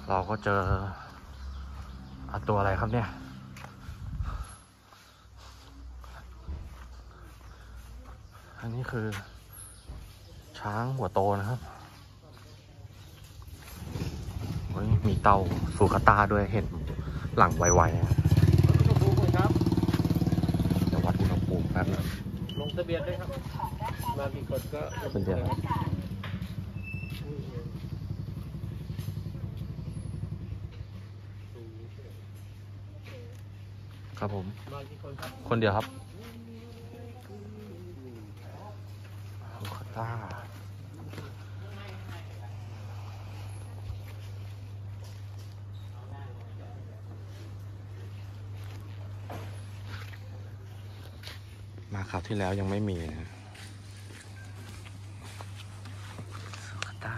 เราก็เจอตัวอะไรครับเนี่ยอันนี้คือช้างหัวโตนะครับมีเต่าสูคาตาด้วยเห็นหลังไวๆครับจะวัดอุณหภูมิแป๊บนึงลงทะเบียนด้วยครับมากี่คนก็เป็นเดือนครับผมมากี่คนครับคนเดียวครับสูคาตามาคราวที่แล้วยังไม่มีนะสูคาตา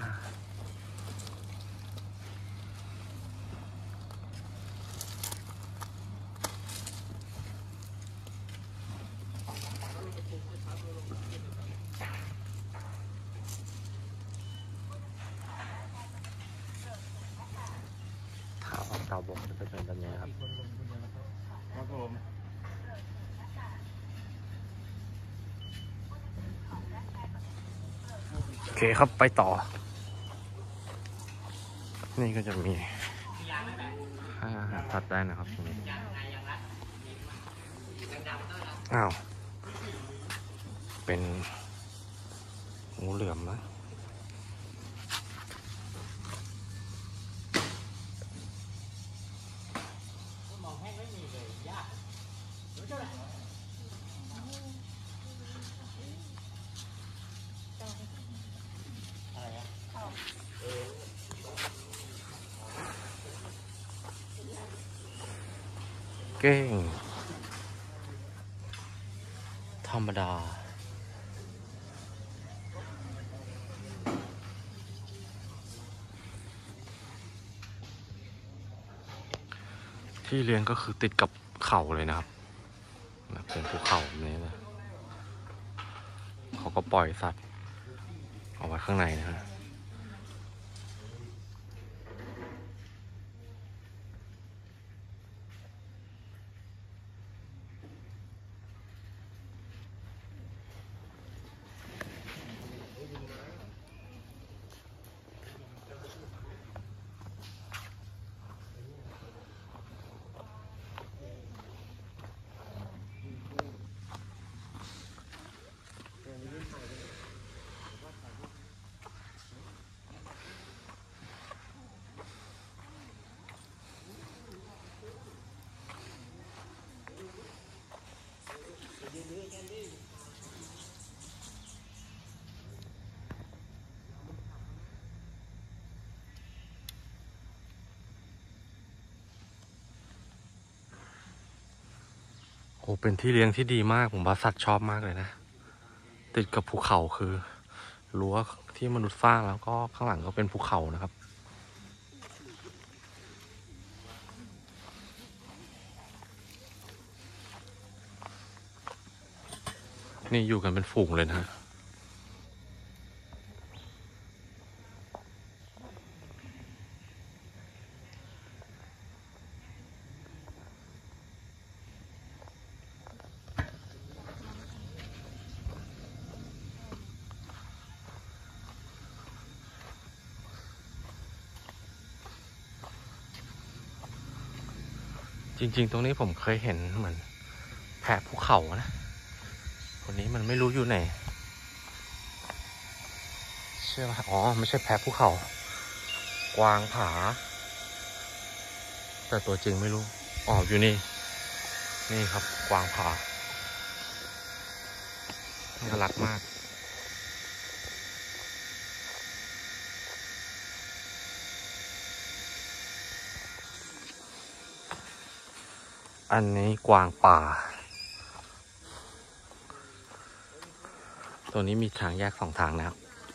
ถามว่าเต่าบกจะเป็นแบบนี้ครับครับผมโอเคครับไปต่อนี่ก็จะมีอาหารสัตว์ได้นะครับตรงนี้อ้าวเป็นงูเหลือมนะเก้งธรรมดาที่เลี้ยงก็คือติดกับเขาเลยนะครับเป็นภูเขาแบบนี้นะเขาก็ปล่อยสัตว์เอาไว้ข้างในนะฮะโอ้เป็นที่เลี้ยงที่ดีมากผมว่าสัตว์ชอบมากเลยนะติดกับภูเขาคือรั้วที่มนุษย์สร้างแล้วก็ข้างหลังก็เป็นภูเขานะครับนี่อยู่กันเป็นฝูงเลยนะจริงๆตรงนี้ผมเคยเห็นเหมือนแพะภูเขานะคนนี้มันไม่รู้อยู่ไหนเชื่อไหมอ๋อไม่ใช่แพะภูเขากวางผาแต่ตัวจริงไม่รู้อ๋ออยู่นี่นี่ครับกวางผาน่ารักมากอันนี้กวางป่าตัวนี้มีทางแยกสองทางแล้ว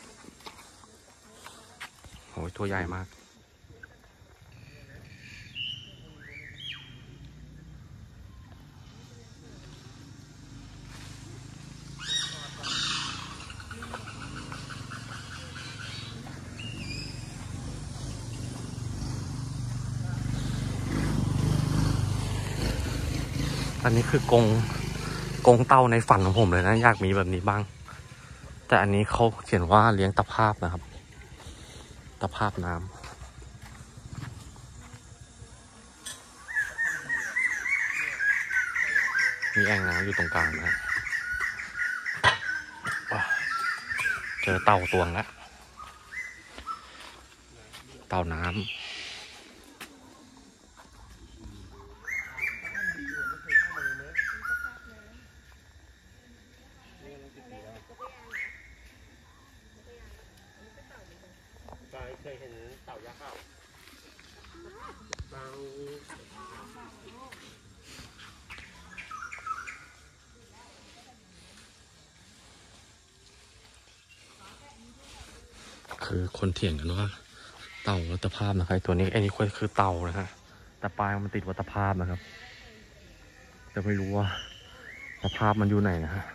โอ้ยตัวใหญ่มากอันนี้คือกรงเต่าในฝันของผมเลยนะอยากมีแบบนี้บ้างแต่อันนี้เขาเขียนว่าเลี้ยงตะภาพนะครับตะภาพน้ำมีแอ่งน้ำอยู่ตรงกลางนะเจอเต่าตวงแล้วเต่าน้ำเคยเห็นเต่ายักษ์เปล่าบางคือคนเถียงกันว่าเต่าวัตภาพนะครับตัวนี้ไอ้นี่คือเต่านะฮะแต่ปลายมันติดวัตภาพนะครับแต่ไม่รู้ว่าสภาพมันอยู่ไหนนะฮะ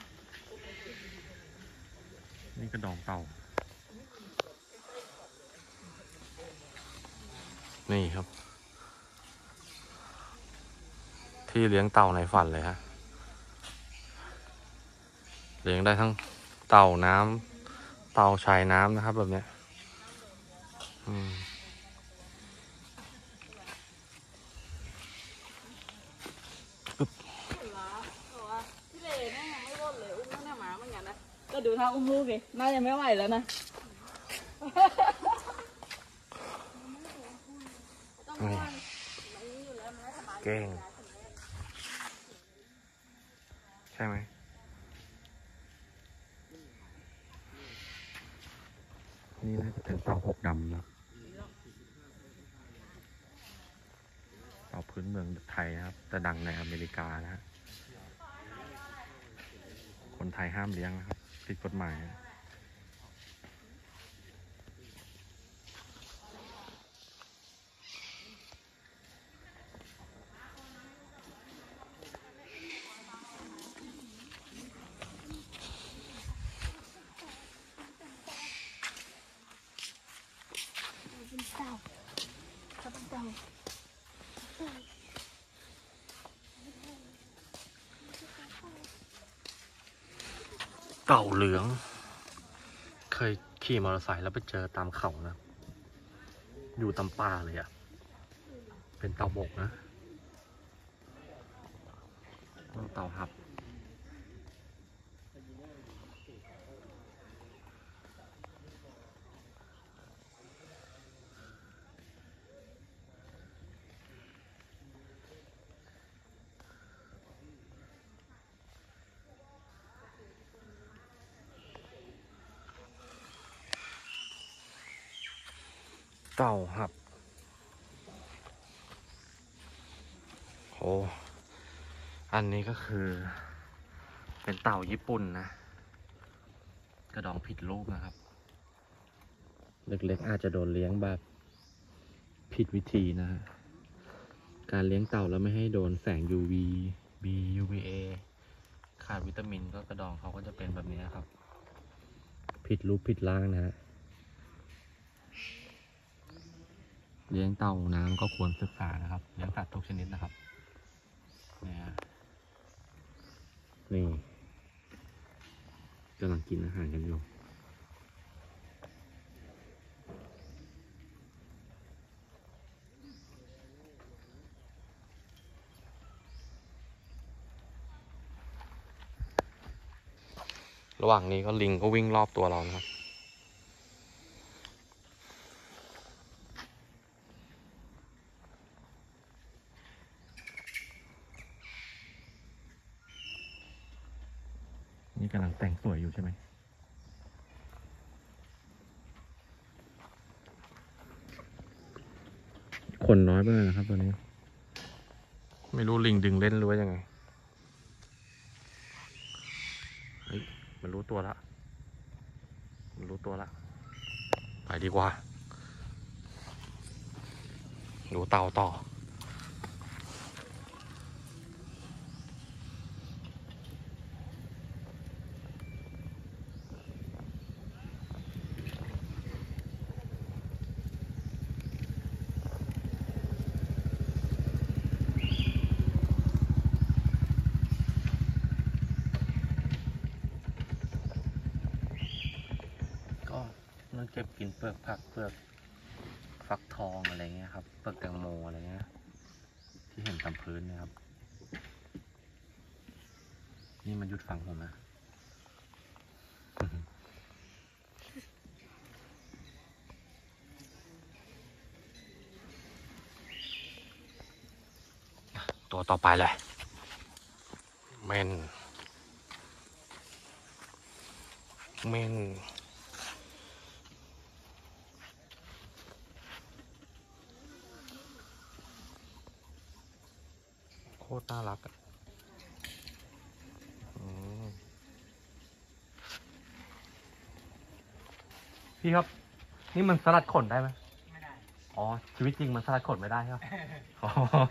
นี่กระดองเต่านี่ครับ ที่เลี้ยงเต่าในฝันเลยฮะเลี้ยงได้ทั้งเต่าน้ำเต่าชายน้ำนะครับแบบเนี้ยพี่เลเนี่ยยังไม่รอดเลยอุ้มตั้งแต่หมาเหมือนกันนะก็ดูท่าอุ้มลูกดิน่าจะไม่ไหวแล้วนะเก่งใช่ไหมนี่น่าจะเป็นเต่าหกดำนะเต่าพื้นเมืองไทยนะครับแต่ดังในอเมริกานะฮะคนไทยห้ามเลี้ยงนะครับผิดกฎหมายเต่าเหลืองเคยขี่มอเตอร์ไซค์แล้วไปเจอตามเขานะอยู่ตามป่าเลยอะเป็นเต่าบกนะเต่าหับเต่าหับโอ้อันนี้ก็คือเป็นเต่าญี่ปุ่นนะกระดองผิดรูปนะครับเล็กๆอาจจะโดนเลี้ยงแบบผิดวิธีนะฮะการเลี้ยงเต่าแล้วไม่ให้โดนแสง UV B UVA ขาดวิตามินก็กระดองเขาก็จะเป็นแบบนี้ครับผิดรูปผิดร่างนะฮะเลี้ยงเต่าน้ำก็ควรศึกษานะครับเลี้ยงสัตว์ทุกชนิดนะครับนี่กำลังกินอาหารกันอยู่ระหว่างนี้ก็ลิงก็วิ่งรอบตัวเรานะครับนี่กำลังแต่งสวยอยู่ใช่ไหมคนน้อยไปเลยนะครับตัวนี้ไม่รู้ลิงดึงเล่นหรือว่ายังไงเฮ้ยมันรู้ตัวละไปดีกว่าดูเต่าต่อก็บกินเปลือกผักเปลือกฟักทองอะไรเงี้ยครับเปลือกแตงโมอะไรเงี้ยที่เห็นตามพื้นเนี่ยครับนี่มันหยุดฟังผมนะ ตัวต่อไปเลยเมนโคตรน่ารักอ่ะพี่ครับ นี่มันสลัดขนได้ไหมไม่ได้ อ๋อ ชีวิตจริงมันสลัดขนไม่ได้ครับ อ๋อ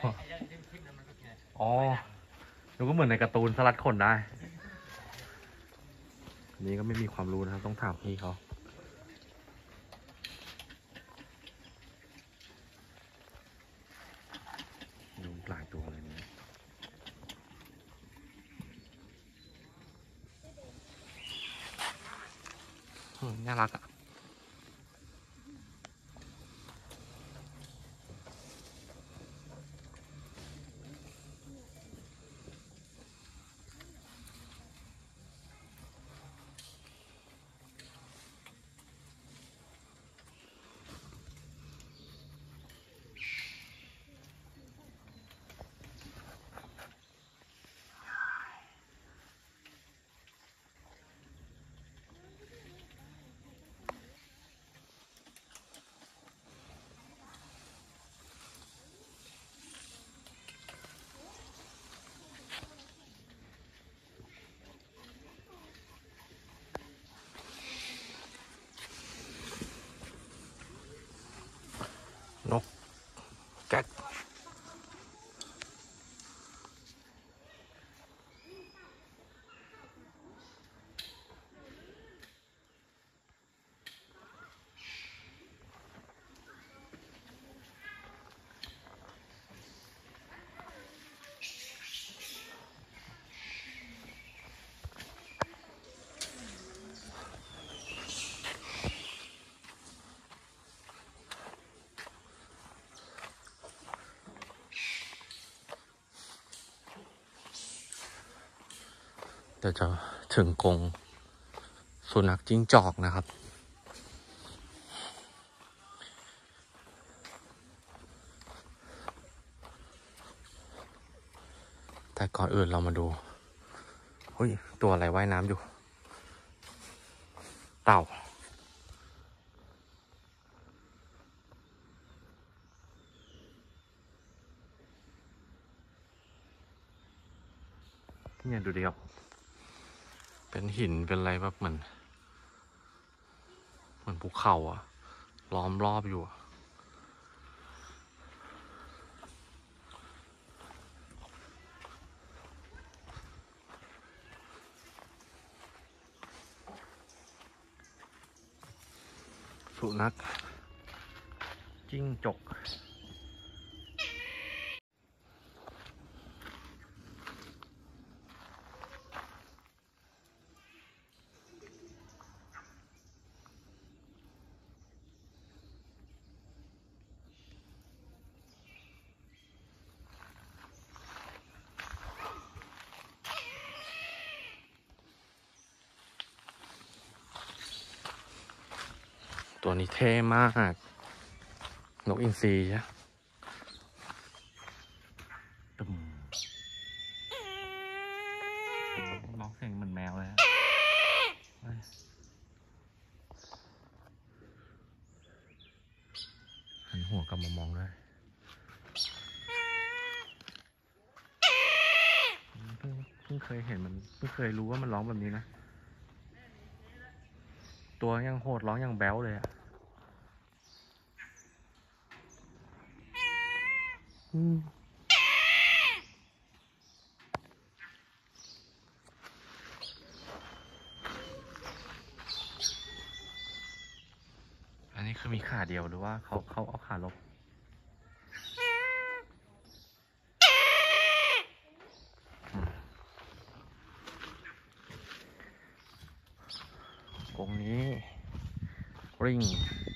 อ๋อดูก็เหมือนในการ์ตูนสลัดขนได้ นี่ก็ไม่มีความรู้นะครับ ต้องถามพี่เขาดูหลายตัวเลยนี่น่ารักอ่ะนกแก๊กเดี๋ยวจะถึงกรงสุนัขจิ้งจอกนะครับ แต่ก่อนอื่นเรามาดูเฮ้ย ตัวอะไรว่ายน้ำอยู่ เต่า เนี่ยดูดิครับ เป็นหินเป็นอะไรแบบเหมือนภูเขาอะล้อมรอบอยู่อะสุนัขจิ้งจกตัวนี้เท่มาก นกอินทรีใช่ตึมร้องเสียงเหมือนแมวเลยฮะหันหัวกลับมามองด้วยเพิ่งเคยเห็นมันเพิ่งเคยรู้ว่ามันร้องแบบนี้นะ ตัวยังโหดร้องยังแบ๊วเลยอะอันนี้คือมีขาเดียวหรือว่าเขาเอาขาลบกรงนี้ริง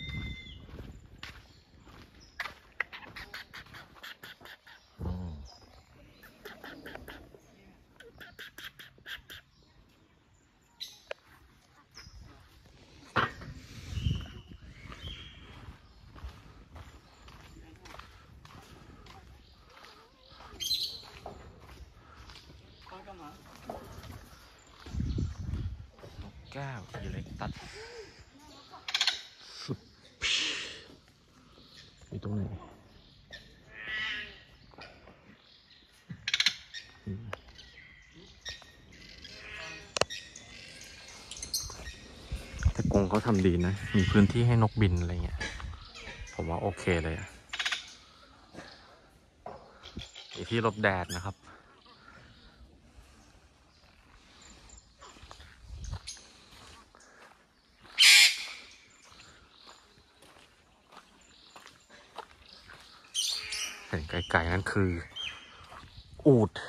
แก้วอีเล็กตัดอยู่ตรงไหนแต่กรงเขาทำดีนะ มีพื้นที่ให้นกบินอะไรเงี้ย ผมว่าโอเคเลยอะมีที่หลบแดดนะครับ เห็นไกลๆนั่นคือ อูฐ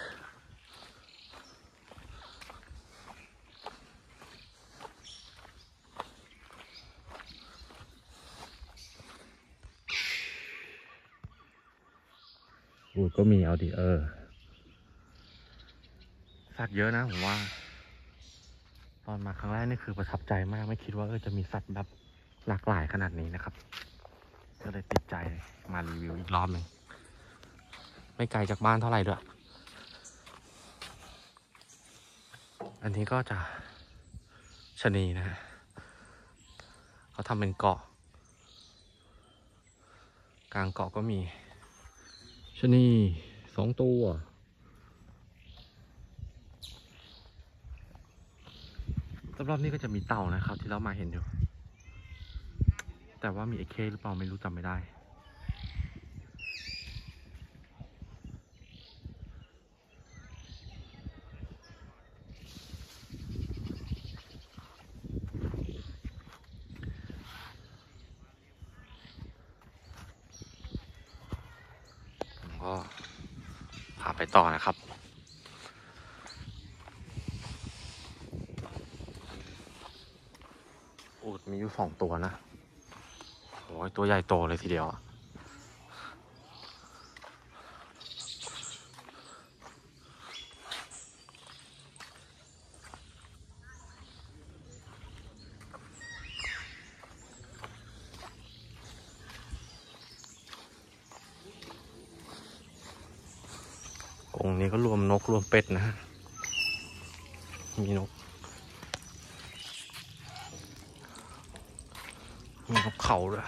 อูฐก็มีเอาดิสัตว์เยอะนะผมว่า ตอนมาครั้งแรกนี่คือประทับใจมาก ไม่คิดว่าจะมีสัตว์แบบหลากหลายขนาดนี้นะครับ ก็เลยติดใจมารีวิวอีกรอบหนึ่งไม่ไกลจากบ้านเท่าไหร่ด้วย อันนี้ก็จะชะนีนะฮะเขาทำเป็นเกาะ กลางเกาะก็มีชะนี2 ตัวรอบๆนี้ก็จะมีเต่านะครับที่เรามาเห็นอยู่ แต่ว่ามีไอ้เคหรือเปล่าไม่รู้จำไม่ได้ ผมก็พาไปต่อนะครับ อูฐมีอยู่2 ตัวนะโอ้ยตัวใหญ่โตเลยทีเดียวอะกรงนี้ก็รวมนกรวมเป็ดนะฮะ มีนกเขาด้วย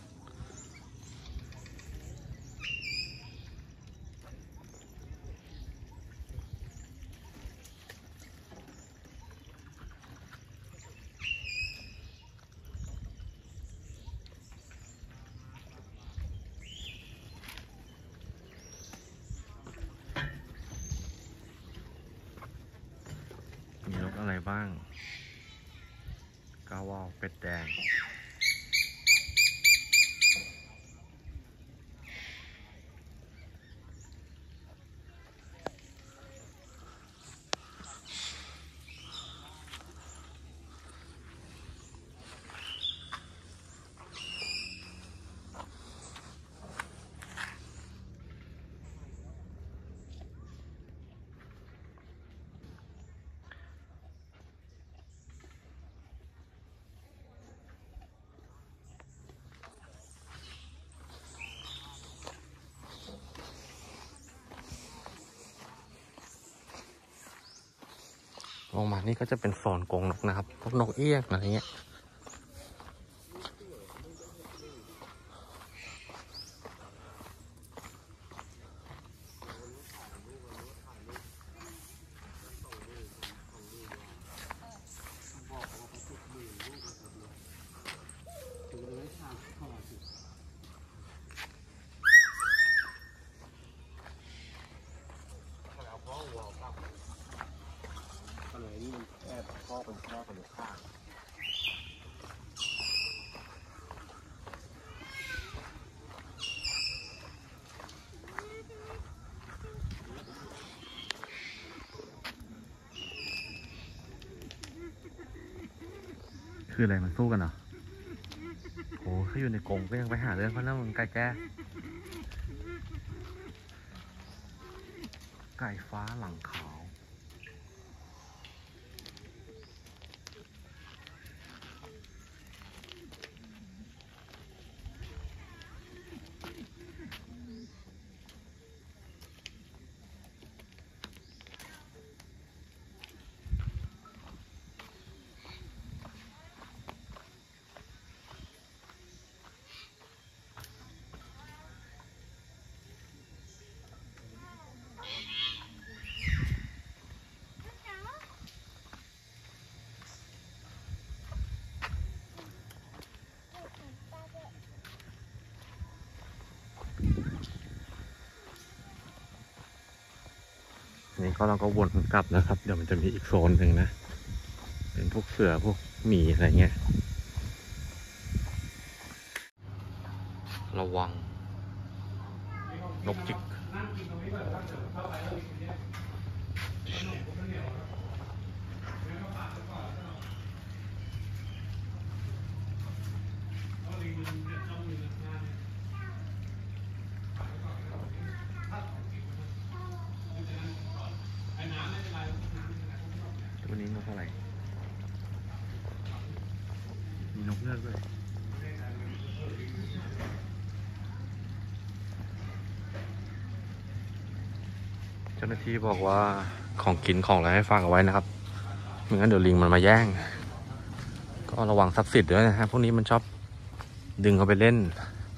มีนกอะไรบ้างกาวาวเป็ดแดงลงมานี่ก็จะเป็นโซนกรงนกนะครับพวกนกเอี้ยงอะไรเงี้ยคืออะไรมันสู้กันเหรอเขาอยู่ในกรงก็ยังไปหาเรื่องเขาแล้วมึงไก่แจ้ไก่ฟ้าหลังขาว นี่ก็เราก็วนกลับนะครับ เดี๋ยวมันจะมีอีกโซนหนึ่งนะ เป็นพวกเสือพวกหมีอะไรเงี้ย ระวังนกจิกตัวนี้นกอะไร มีนกเงือกด้วย เจ้าหน้าที่บอกว่าของกินของอะไรให้ฝากเอาไว้นะครับไม่งั้นเดี๋ยวลิงมันมาแย่ง ก็ระวังทรัพย์สินด้วยนะฮะพวกนี้มันชอบดึงเขาไปเล่น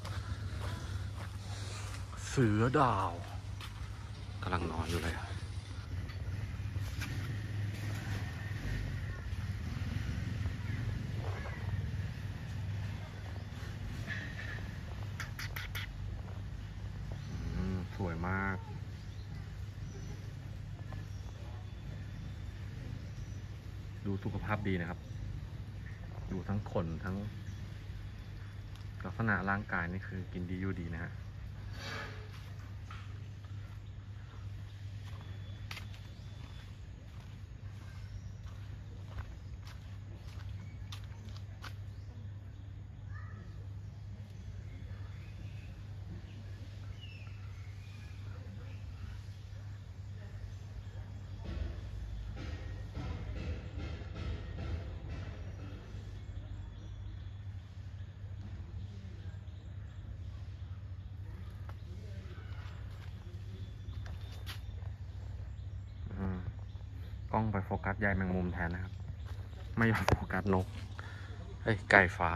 เสือดาวกำลังนอนอยู่เลยสวยมากดูสุขภาพดีนะครับดูทั้งขนทั้งลักษณะร่างกายนี่คือกินดีอยู่ดีนะฮะกล้องไปโฟกัสใยแมงมุมแทนนะครับไม่ยอมโฟกัสนกไก่ฟ้า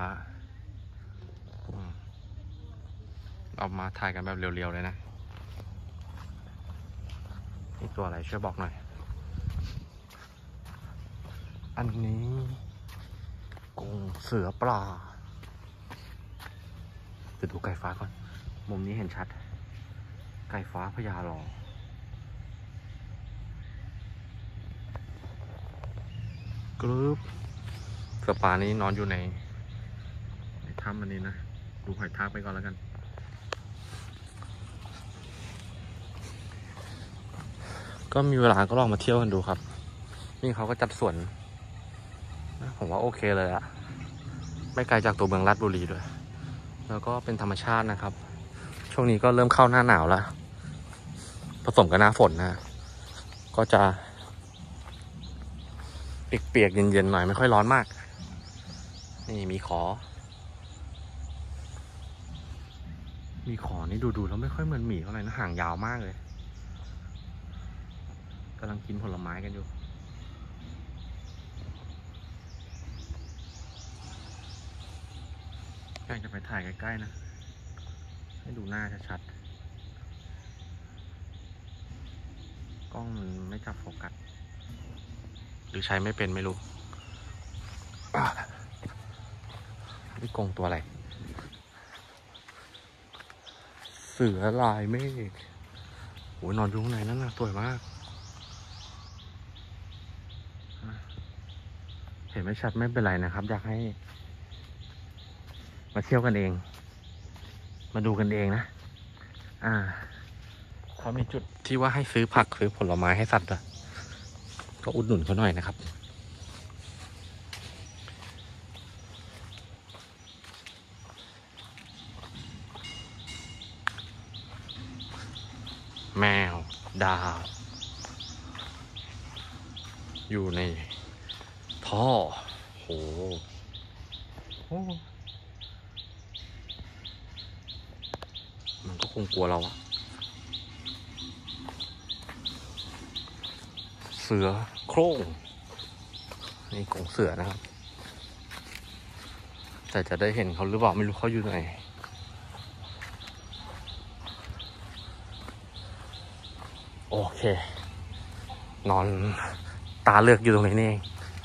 เอามาถ่ายกันแบบเรียวๆเลยนะนี่ตัวอะไรช่วยบอกหน่อยอันนี้กรงเสือปลาเดี๋ยวดูไก่ฟ้าก่อนมุมนี้เห็นชัดไก่ฟ้าพญาลอกรึบเสือป่านี้นอนอยู่ในถ้ำอันนี้นะดูหอยทากไปก่อนแล้วกันก็มีเวลาก็ลองมาเที่ยวกันดูครับนี่เขาก็จัดสวนผมว่าโอเคเลยอะไม่ไกลจากตัวเมืองราชบุรีด้วยแล้วก็เป็นธรรมชาตินะครับช่วงนี้ก็เริ่มเข้าหน้าหนาวแล้วผสมกับหน้าฝนนะก็จะเปียกๆเย็นๆหน่อยไม่ค่อยร้อนมากนี่มีขอนี่ดูแล้วไม่ค่อยเหมือนหมีเท่าไหร่นะหางยาวมากเลยกำลังกินผลไม้กันอยู่อยากจะไปถ่ายใกล้ๆนะให้ดูหน้าชัดๆกล้องมันไม่จับโฟกัสหรือใช้ไม่เป็นไม่รู้นี่กรงตัวอะไรเสือลายเมฆโอ้ยนอนอยู่ข้างในนั่นนะสวยมากเห็นไม่ชัดไม่เป็นไรนะครับอยากให้มาเที่ยวกันเองมาดูกันเองนะเขามีจุดที่ว่าให้ซื้อผักซื้อผลไม้ให้สัตว์ด้วยก็อุดหนุนเขาหน่อยนะครับดาว อยู่ในท่อโหมันก็คงกลัวเราอะเสือโคร่งนี่กรงเสือนะครับแต่จะได้เห็นเขาหรือเปล่าไม่รู้เขาอยู่ไหนโอเคนอนตาเลือกอยู่ตรงนี้นี่เอง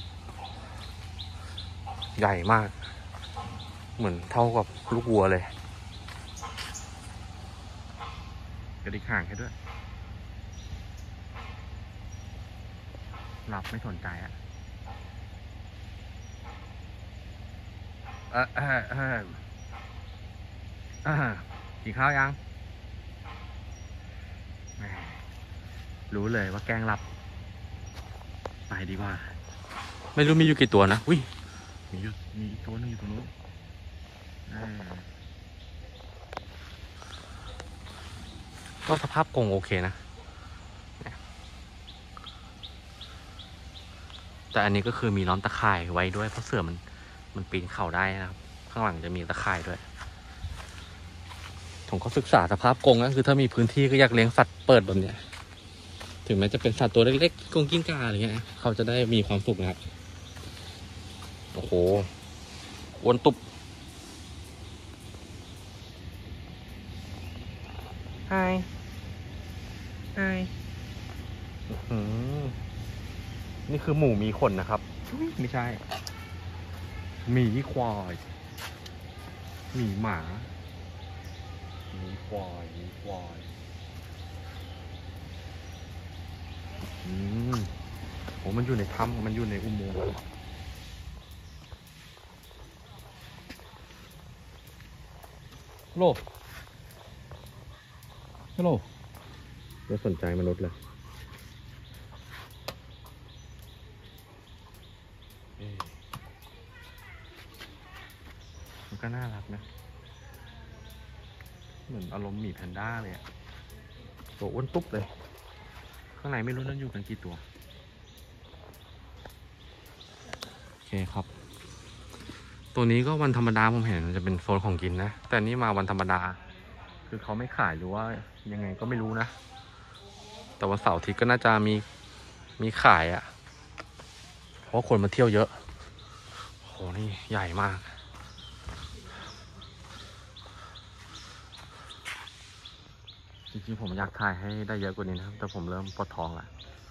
ใหญ่มากเหมือนเท่ากับลูกวัวเลยกระดิกห่างแค่ด้วยหลับไม่สนใจอ่ะกินข้าวยังรู้เลยว่าแกล้งหลับไปดีกว่าไม่รู้มีอยู่กี่ตัวนะอุ้ยมีอีกตัวนึงอยู่ตรงนู้นก็สภาพกรงโอเคนะแต่อันนี้ก็คือมีล้อมตะข่ายไว้ด้วยเพราะเสือมันปีนเข่าได้นะครับข้างหลังจะมีตะข่ายด้วยผมก็ศึกษาสภาพกรงนะคือถ้ามีพื้นที่ก็อยากเลี้ยงสัตว์เปิดแบบเนี้ยถึงแม้จะเป็นสัตว์ตัวเล็กๆกรงกิ้งก่าอะไรเงี้ยเขาจะได้มีความสุขนะครับโอ้โหอ้วนตุบไฮนี่คือหมูมีขนนะครับไม่ใช่หมีควายหมีหมาหมีควายโอ้มันอยู่ในถ้ำมันอยู่ในอุโมงค์ฮัลโหลไม่สนใจมนุษย์เลยมันก็น่ารักนะเหมือนอารมณ์หมีแพนด้าเลยอะตัวอ้วนตุ๊บเลยข้างในไม่รู้นั่นอยู่กันกี่ตัวโอเคครับตัวนี้ก็วันธรรมดาผมเห็นมันจะเป็นโซนของกินนะแต่นี่มาวันธรรมดาคือเขาไม่ขายหรือว่ายังไงก็ไม่รู้นะแต่ว่าเสาร์อาทิตย์ก็น่าจะมีขายอะเพราะคนมาเที่ยวเยอะโหนี่ใหญ่มากจริงๆผมอยากถ่ายให้ได้เยอะกว่านี้นะครับแต่ผมเริ่มปวดท้องแล้ว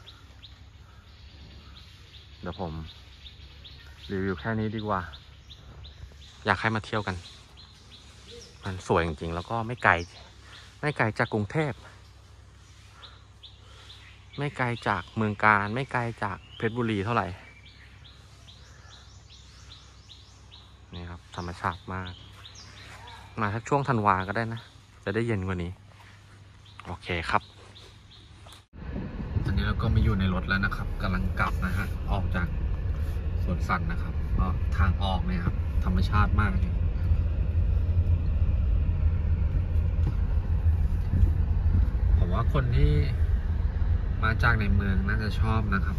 เดี๋ยวผมรีวิวแค่นี้ดีกว่าอยากให้มาเที่ยวกันมันสวยจริงๆแล้วก็ไม่ไกลจากกรุงเทพไม่ไกลจากเมืองกาญไม่ไกลจากเพชรบุรีเท่าไหร่นี่ครับธรรมชาติมากมาสักช่วงธันวาก็ได้นะจะได้เย็นกว่านี้โอเคครับตอนนี้เราก็มาอยู่ในรถแล้วนะครับกำลังกลับนะฮะออกจากสวนสัตว์นะครับก็ทางออกเนี่ยครับธรรมชาติมากเลยผมว่าคนที่มาจากในเมืองน่าจะชอบนะครับ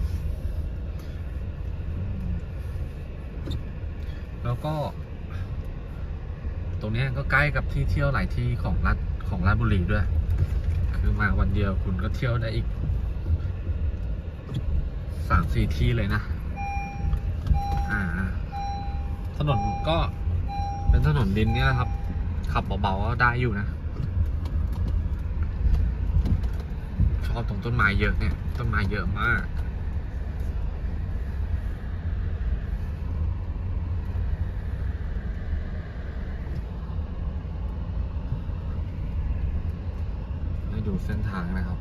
แล้วก็ตรงนี้ก็ใกล้กับที่เที่ยวหลายที่ของราชบุรีด้วยคือมาวันเดียวคุณก็เที่ยวได้อีก 3-4 ที่เลยนะถนนก็เป็นถนนดินนี่แหละครับขับเบาๆก็ได้อยู่นะชอบตรงต้นไม้เยอะเนี่ยต้นไม้เยอะมากให้ดูเส้นทางนะครับ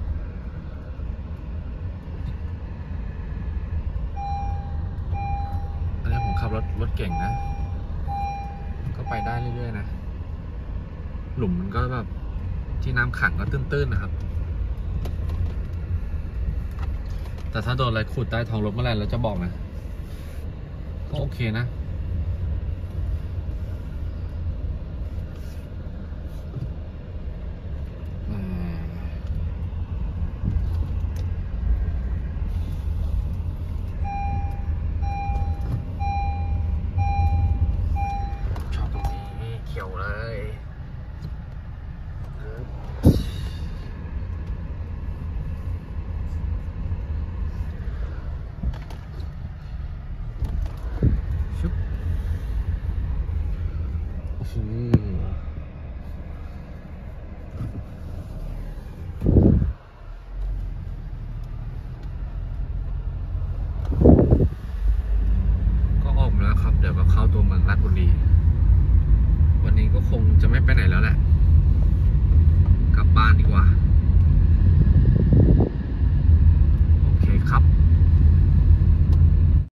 อันนี้ผมขับรถเก่งนะก็ไปได้เรื่อยๆนะหลุมมันก็แบบที่น้ำขังก็ตื้นๆนะครับแต่ถ้าโดนอะไรขุดใต้ท้องรถเมื่อไหร่เราจะบอกนะก็โอเคนะเดี๋ยวก็เข้าตัวเมืองราชบุรี วันนี้ก็คงจะไม่